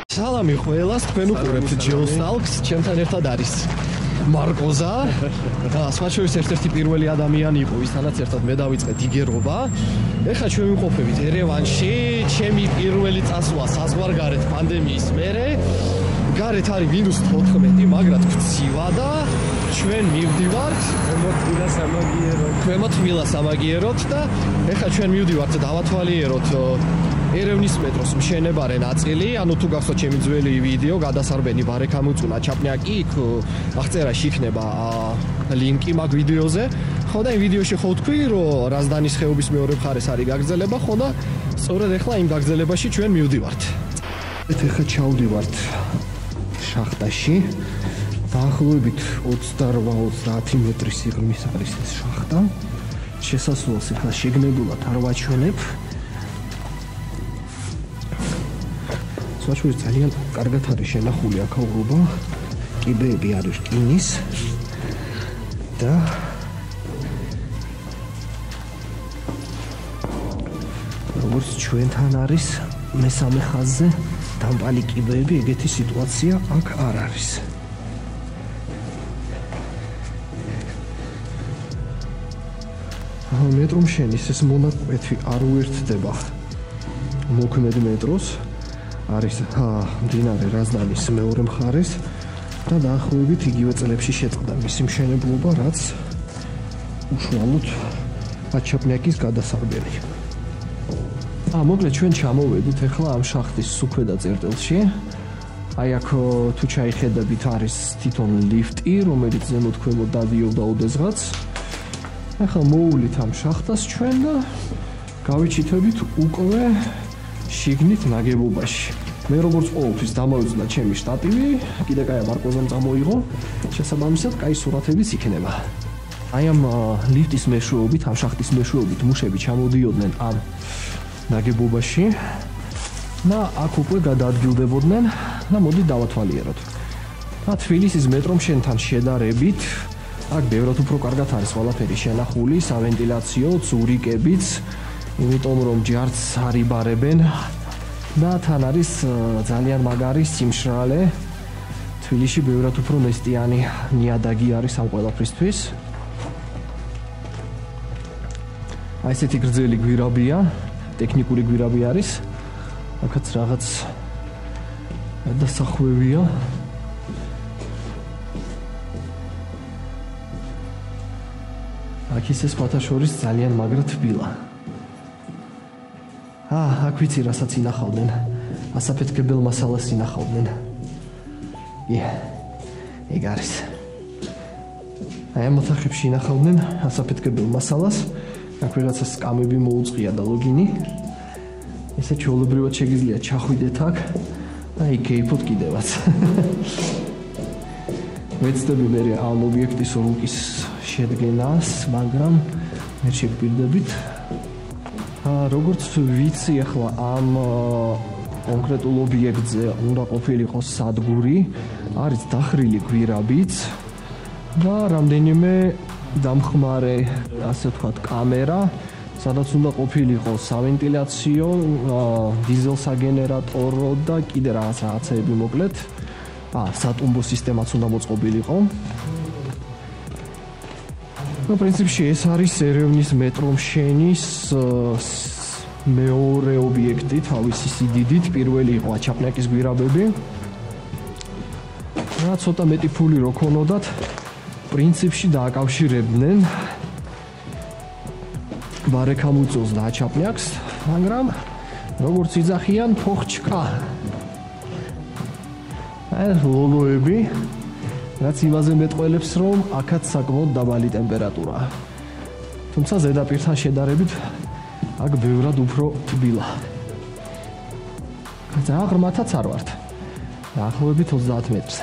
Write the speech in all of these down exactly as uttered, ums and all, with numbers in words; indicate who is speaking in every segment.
Speaker 1: სალამი ყველას, თქვენ უყურებთ ჯეოსტალკს, ჩემთან ერთად არის მარკოზა. სხვა შორის ერთ-ერთი პირველი ადამიანი იყო, ვისთანაც ერთად მე დავიწყე დიგერობა. ეხლა ჩვენ ვიმყოფებით ერევანში, ჩემი პირველი წასვლა საზღვარგარეთ პანდემიის მერე. გარეთ არის მინუს თოთხმეტი, მაგრამ ქცივა და ჩვენ მივდივართ
Speaker 2: ქვემოთმილა სამაგიეროდ.
Speaker 1: ქვემოთმილა სამაგიეროდ და ეხლა ჩვენ მივდივართ დავათვალიეროთ ერევნის მეტროს მშენებარე ნაწილი, ანუ თუ გახსოვთ ჩემი ძველი ვიდეო, გადასარბენი ბარეკამ უწუნა ჩაპნიაკი, იქ აღწერაში იქნება ლინკი მაგ ვიდეოზე. ხო და იმ ვიდეოში ხო ვთქვი, რომ რაზდანის ხეობის მეორე მხარეს არის გაგრძელება, ხო და სწორედ ეხლა იმ გაგრძელებაში ჩვენ მივდივართ. ეხლა ჩავდივართ შახტაში. დაახლოებით ოცდაოთხ ოცდაათი მეტრის სიღრმის არის ეს შახტა. შესასვლელს ეხლა შეგნებულად არ ვაჩვენებ. სვაჩვერის ძალიან კარგად არის შენახული აქაურობა, კიბეები არის რკინის და როგორც ჩვენთან არის მესამე ხაზზე დამპალი კიბეები, ეგეთი სიტუაცია აქ არ არის. მეტრომშენის ეს მონაკვეთი არ უერთდება მოქმედ მეტროს. არის მდინარე რაზდანის მეორე მხარეს და დაახლოებით იგივე წლებში შეწყდა მისი მშენებლობა, რაც უშუალოდ აჩაპნიაკის გადასარბენი. აა მოკლედ ჩვენ ჩამოვედით ახლა ამ შახტის სუქვედა წერტილში. აი აქ თუ ჩაიხედებით არის თვითონ ლიფტი, რომელიც ზემოთ ქვემოთ დადიოდა ოდესღაც. ახლა მოუვლით ამ შახტას ჩვენ და გავიჩითებით უკვე შიგნით ნაგებობაში. მე როგორც ყოველთვის დამოვიწყდა ჩემი შტატივი, კიდე კაი მარკოზამ წამოიღო, შესაბამისად კაი სურათებიც იქნება. აი ამ ლიფტის მეშვეობით, ამ შახტის მეშვეობით მუშები ჩამოდიოდნენ ამ ნაგებობაში და აქ უკვე გადაადგილდებოდნენ და მოდი დავათვალიეროთ. და თბილისის მეტრომშენთან შედარებით აქ ბევრად უფრო კარგად არის ყველაფერი შენახული, სავენტილაციო, ზურიკებიც, იმიტომ რომ ჯარც არიბარებენ და თან არის ძალიან მაგარი სიმშრალე. თბილისში ბევრად უფრო მესტიანი ნიადაგი არის ამ ყველაფრისთვის. აი ესეთი გრძელი გვირაბია, ტექნიკური გვირაბი არის. აქაც რაღაც დასახვევია. აქ ისე სხვათა შორის ძალიან მაგრა თბილა. აა, აქ ვიცი რასაც ინახავდნენ. ასაფეთქებელ მასალას ინახავდნენ. ია. ეგ არის. აი ამ ოთახებში ინახავდნენ ასაფეთქებელ მასალას. აქ ვიღაცა სკამები მოუწყია და ლოგინი. ესე ჩვეულებრივად შეგიძლია ჩახვიდეთ აქ და იკეიფოთ კიდევაც. ვეცდები მე ამ ობიექტის რუკის შედგენას, მაგრამ მე შეგბირდებით. როგორც ვიცი ახლა ამ კონკრეტულ ობიექტზე უნდა ყოფილიყო სადგური, არის დახრილი გვირაბიც და რამდენიმე დამხმარე, ასე ვთქვათ, კამერა, სადაც უნდა ყოფილიყო სავენტილაციო, დიზელსაგენერატორო და კიდე რაღაც რაღაცეები მოკლედ. აა, სატუმბო სისტემაც უნდა მოწყობილიყო. ну, პრინციპში ეს არის ერევნის მეტრომშენის მეორე ობიექტი, თავისი სიდიდით, პირველი იყო აჩაპნიაკის გვირაბები. რა ცოტა მეტი ფული რო ქონოდათ, პრინციპში დააკავშირებდნენ ბარეკამუწოს და აჩაპნიაკს, მაგრამ როგორც იძახიან, ფოხჩკა. აი ლოგოები რაც იმაზე მეტყველებს, რომ აქაც საკმაოდ დაბალი ტემპერატურაა. თუმცა ზედაპირთან შედარებით აქ ბევრად უფრო თბილა. ძალიან ღრმათაც არ ვართ. დაახლოებით ოცდაათი მეტრზე.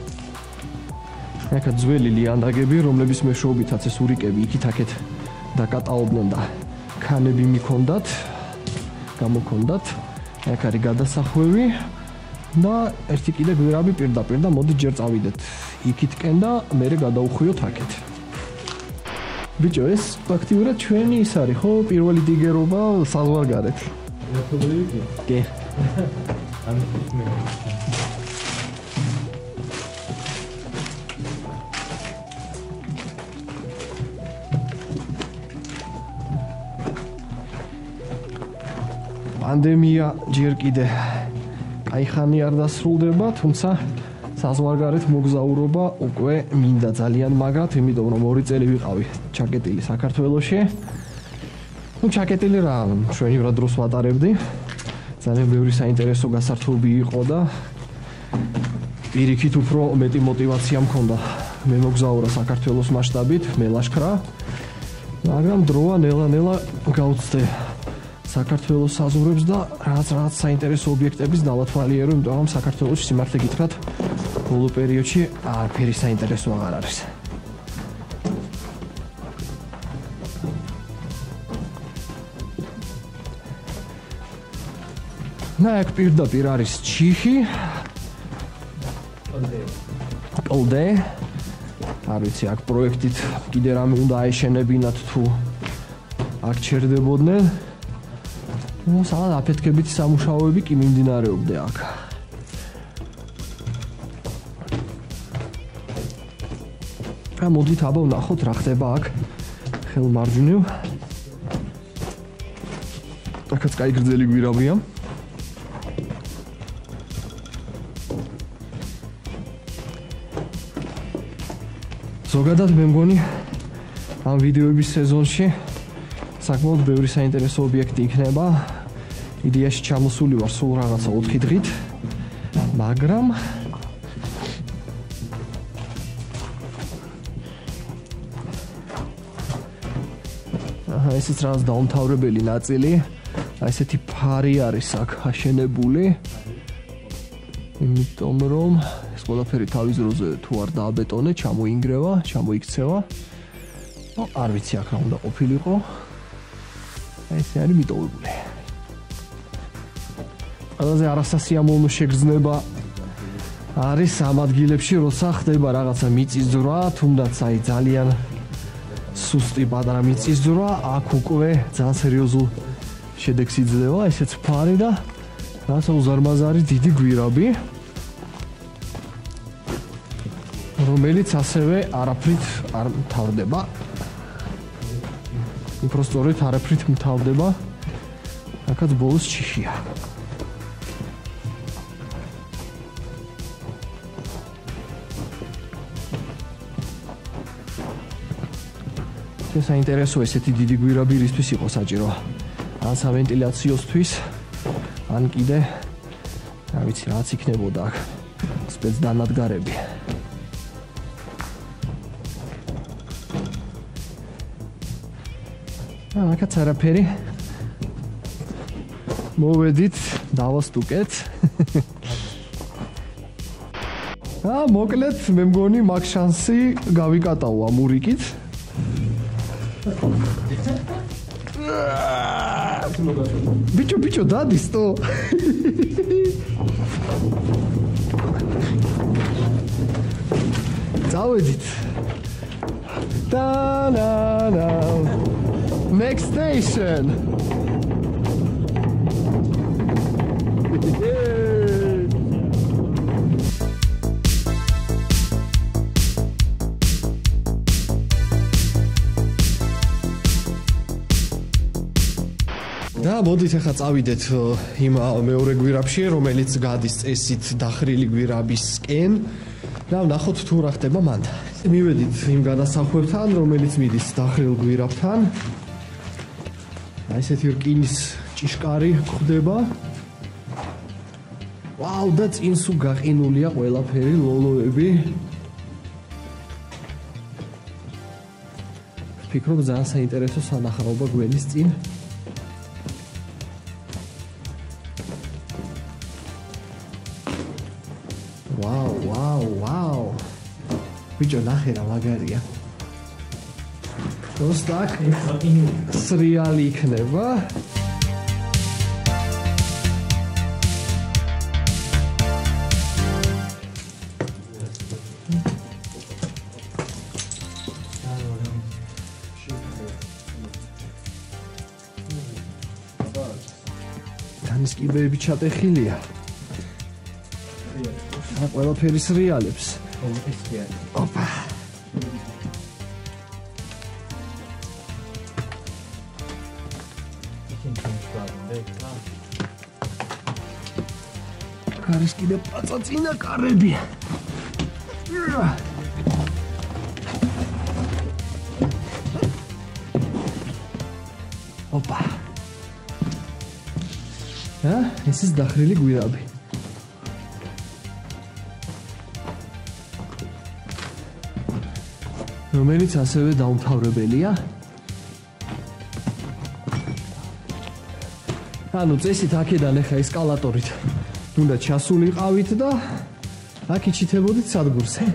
Speaker 1: აქ ძველი ლიანდაგები, რომლების მეშვეობითაც ეს ურიკები იქით-აქეთ დაკატაობდნენ და ქანები მიქონდათ, გამოქონდათ. აქ არის გადასახვევი და ერთი კიდე გვირაბი პირდაპირ და მოდი ჯერ წავიდეთ იქითკენ და მერე გადაუხვიოთ აქეთ. ბიჭო, ეს ფაქტიურად ჩვენი ის არის, ხო? პირველი დიგერობა საზღვარგარეთ.
Speaker 2: რა თქმა უნდა.
Speaker 1: კი. პანდემია ჯერ კიდე აი ხანი არ დასრულდება, თუმცა საზღვარგარეთ მოგზაურობა უკვე მინდა ძალიან მაგრად, იმიტომ რომ ორი წელი ვიყავი ჩაკეტილი საქართველოში. ნუ ჩაკეტილი რა, მშვენივრად დროს ვატარებდი. ძალიან ბევრი საინტერესო გასართობი იყო და პირიქით უფრო მეტი мотиваცია მქონდა მე მოგზაურა საქართველოს მასშტაბით, მე ლაშქრა. მაგრამ დროა ნელა-ნელა გავუცდე საქართველოს საზღვრებს და რაღაც რაღაც საინტერესო ობიექტების დავათვალიერო, იმიტომ რომ საქართველოში სიმართლე გითხრათ, ბოლო პერიოდში არაფერი საინტერესო აღარ არის. და აქ პირდაპირ არის ჩიხი. კლდე. არ ვიცი, აქ პროექტით კიდე რამე უნდა აეშენებინათ თუ აქ ჩერდებოდნენ. ნუ სალად აფეთქებითი სამუშაოები კი მიმდინარეობდა აქ. ა მოდით აბა ვნახოთ რა ხდება აქ ხელმარჯვნივ. აქაც კაი გრძელი გვირაბია. ზოგადად მე მგონი ამ ვიდეოების სეზონში საკმაოდ ბევრი საინტერესო ობიექტი იქნება. იდეაში ჩამოსული ვარ სულ რაღაცა ოთხი დღით, მაგრამ აჰა, ესეც რაღაც დაუმთავრებელი ნაწილი. აი ესეთი ფარი არის აქ აშენებული. იმიტომ რომ ეს ყველაფერი თავის დროზე თუ არ დააბეტონე, ჩამოინგრევა, ჩამოიქცევა. ნუ არ ვიცი აქ რა უნდა ყოფილიყო. აი ესე არის მიტოვებული. ყველაზე არასასიამოვნო შეგრძნება არის ამ ადგილებში, როცა ხდება რაღაცა მიწისძვრა, თუნდაც აი ძალიან სუსტი პატარა მიწისძვრა, აქ უკვე ძალიან სერიოზულ შედეგს იძლევა ესეც ფარი და რაღაცა უზარმაზარი დიდი გვირაბი, რომელიც ასევე არაფრით არ მთავრდება. უბრალოდ არაფრით მთავრდება. აქაც ბოლოს ჩიხია. საინტერესო ესეთი დიდი გვირაბი რისთვის იყო საჭირო? ან სავენტილაციოსთვის, ან კიდე რა ვიცი, რაც იქნებოდა აქ სპეცდანადგარები. აა, აქაც არაფერი. მოვედით, დავასტუკეთ. აა, მოკლედ, მე მგონი მაგ შანსი გავიკატავ ამ ურიკით. Bicho, bicho, dadis to. Წავედით. Da na na. Next station. და მოდით ახლა წავიდეთ იმ მეორე გვირაბში, რომელიც გადის წესით დახრილი გვირაბისკენ და ვნახოთ თუ რა ხდება მან. მივედით იმ გადასახლებთან, რომელიც მიდის დახრილ გვირაბთან. აი ესეთი რკინის ჭიშკარი გვხდება. ვაუ, და წინ სულ გაყინულია ყველაფერი, ლოლოები. ფიქრობ ძალიან საინტერესო სანახაობა გველის წინ. Wow, wow, wow. Bicho, ნახე რა მაგარია. Просто სრიალი იქნება. დანის კიბეები ჩატეხილია. და ყველაფერის რეალებს. ოპა. კარის კიდე პაწაწინა კარები. ოპა. ა, ეს ის დახრილი გვირაბი. რომელიც ასევე დაუმთავრებელია. ანუ წესით აქედან ახლა ესკალატორით უნდა ჩასულიყავით და აქ იჩითებოდით სადგურზე.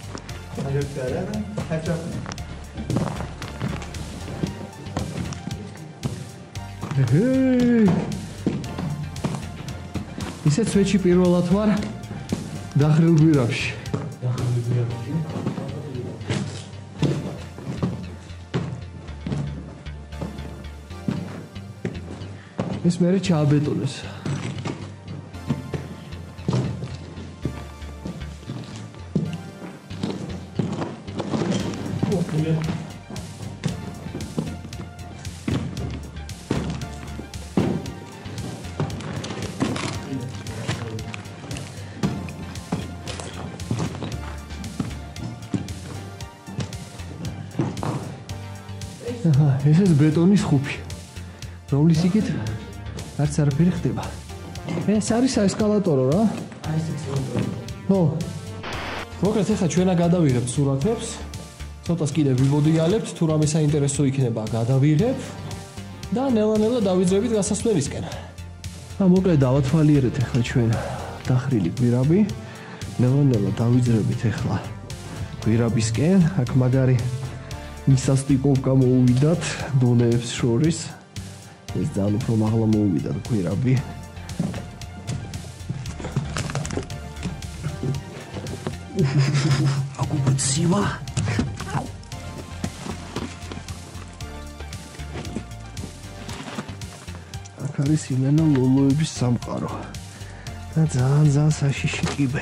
Speaker 1: ისეც ვეჩი პირველად ვარ დახრილ გვირაბში. ეს მერე ჩააბეტონეს. აჰა, ეს ბეტონის ხუფი. რომლის იგით არც არაფერი ხდება. ეს არის საესკალატორო რა? აი ეს ესკალატორო. ხო. მოკლედ ახლა ჩვენა გადავიღებთ სურათებს. ცოტას კიდე ვიმოდიალებთ, თუ რამე საინტერესო იქნება გადავიღებ და ნელა-ნელა დავიძრებით გასასვლელისკენ. და მოკლედ დავათვალიერეთ ახლა ჩვენ დახრილი გვირაბი. ნელა-ნელა დავიძრებით ახლა გვირაბისკენ. აქ მაგარი მისასტიკოვკა მოუვიდათ დონეებს შორის. ეს ძალიან უფრო მაღლა მოუვიდა გვირაბი. აქ უკვე ცივა. აქ არის იმენა ლოლოების სამყარო და ძალიან ძალიან საშიში კიბე.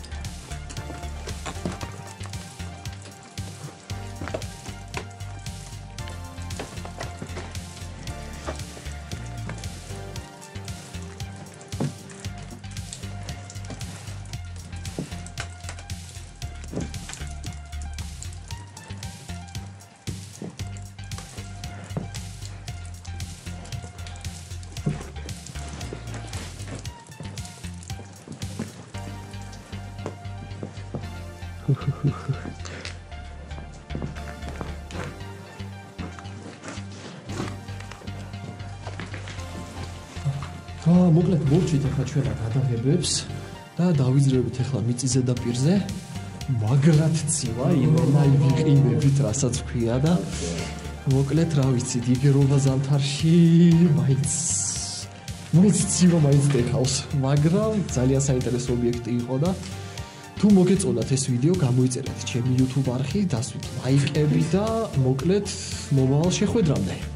Speaker 1: აა მოკლედ მოვჭით ახლა ჩვენ გადაღებებს და დავიძრებით ახლა მიწის ზედაპირზე. მაგრად ცივა იმენა ვიყინებით რასაც ქვია და მოკლედ რა ვიცით იგერობა ზამთარში მაინც მაინც ცივა მაინც დეხავს, მაგრამ ძალიან საინტერესო ობიექტი იყო და თუ მოგეწონათ ეს ვიდეო გამოიწერეთ ჩემი YouTube არხი, დასვით ლაიქები და მოკლედ მომავალ შეხვედრამდე.